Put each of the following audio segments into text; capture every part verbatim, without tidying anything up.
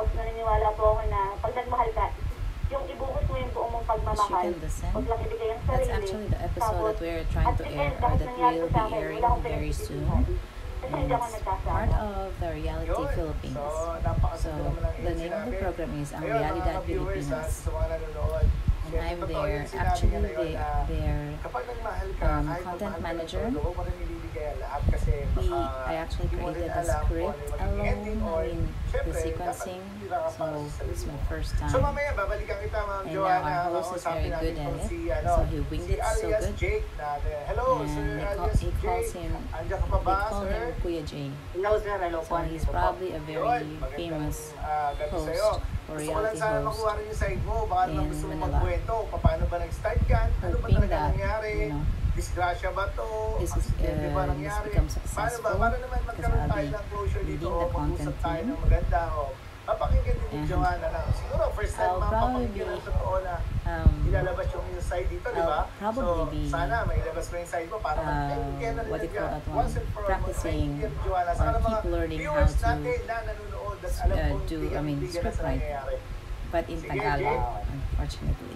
Tapos naniniwala po ako na pag nagmahal ka, yung ibuhos mo yung buong mong pagmamahal, huwag lang ibigay ang That's sarili. actually the episode Tapos, that we're trying at to the air, end, or kahit that nangyari will ko sa be akin, airing wala akong very soon. pinagsisisihan. Kasi hindi ako It's nagkasama. part of the Reality Yun. Philippines. So, So, napakasama naman ang the name of the sinabi. program is Ang Ayun, mga Realidad ka-viewers, ha, Pilipinas. sa mga nanonood. And Siyempre, I'm totoo their, yung sinabi actually, niya na yun they, na their kapag nagmahal ka, um, kahit content magmahal ka manager. ng todo, huwag mo rin ibibigay ang lahat kasi we, baka I actually di mo rin created the alam kung script ano yung magiging alone, ending or I mean, the syempre, sequencing, dapat tira ka so para sa sarili it's my mo. first So time. mamaya, babalikan kita, Ma'am And Joanna. now our host is Kakausapin very good natin at itong it. si, ano, So he winged si it so alias good. Jake natin. Hello, And Sir he, call, alias he calls Jake. him, Andiyan ka pa they ba, call sir? him Kuya Jay. Hello sir, hello po. So he's probably a very Yun, magandang, famous ah, gabi host sa'yo. or Gusto ko lang reality sana host makuha rin yung side mo. Baka naman in gusto mo Manila. magkwento. Paano ba nag-start yan? Ano ba Hoping talaga that, nangyari? you know, Disgrasya ba to? this is, Aksidente ba uh, this nangyari? becomes Paano ba? successful Para naman because magkaroon I'll tayo be ng closure dito leading o the mag-usap content tayo team. ng maganda o papakinggan din ni And Joanna na. Siguro first time I'll mga probably papakinggan be, ng totoo na um, ilalabas yung yung side dito, di ba? I'll probably So, be, sana may ilabas mo yung side mo para uh, mag-maintindihan na what do rin you call niya. that one? Once and for all, Practicing mag-maintindihan ni Joanna. or Sana mga keep learning how viewers to, natin na nanonood at alam uh, kung do, hindi I mean, bigyan na script sa write, nangyayari. but in Sige, Tagalog, Jake. unfortunately.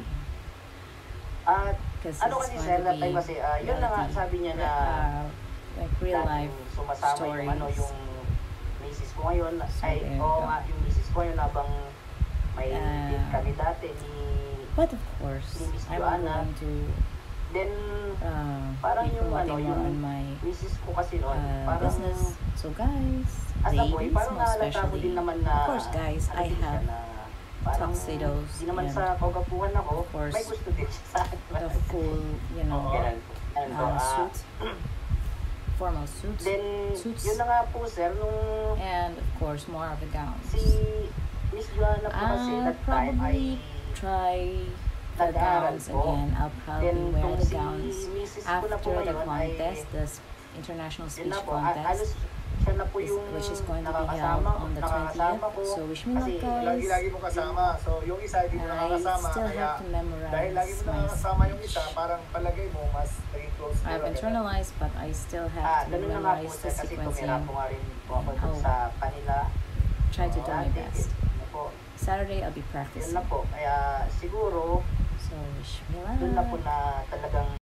At Because ano it's kasi going sir, to that be time kasi, ah, yun na nga reality, sabi niya na uh, like real life dating sumasama stories. yung ano, yung misis ko ngayon, So, ay, there you oo go. nga, yung misis ko ngayon habang may Ah. date kami dati ni, But of course, ni Miss I'm Joanna. going to then, uh, parang be yung ano, promoting more yung on my misis ko kasi noon, uh, parang, business. So guys, as a boy, ladies, parang most nahalata mo especially, din naman na, of course guys, ano I din siya have na, parang, tuxedos di naman and sa kagapuhan ako, of course, may gusto din siya sa akin. the full, you know, Ganun. Ganun po, uh, ah, suit, formal suits, then, suits, yun na nga po sir, nung and of course more of the gowns. si Miss Joanna po kasi I'll that time ay probably try the nag-aaral gowns po. again. I'll probably Then, wear kung the si gowns misis ko na po after the ngayon contest, ay, the s- international yun speech na po, a- alos contest, siya na po is- yung which is going to be held nakakasama, on the nakakasama ko. twentieth. So wish me luck, Kasi guys. Lagi-lagi mo kasama. So, yung isa hindi mo I nakakasama. still Kaya, have to memorize dahil lagi mo my nakakasama yung isa, speech. parang palagay mo, mas naging close mo. I've internalized, but I still Ah, have to ganun na nga po memorize the sir, kasi tumira sequencing. po nga rin po ako dun Oh. sa kanila. Try to do my Dati, best. yun na po. Saturday, I'll be Yun practicing. na po. Kaya siguro, So wish me dun na po luck. na talagang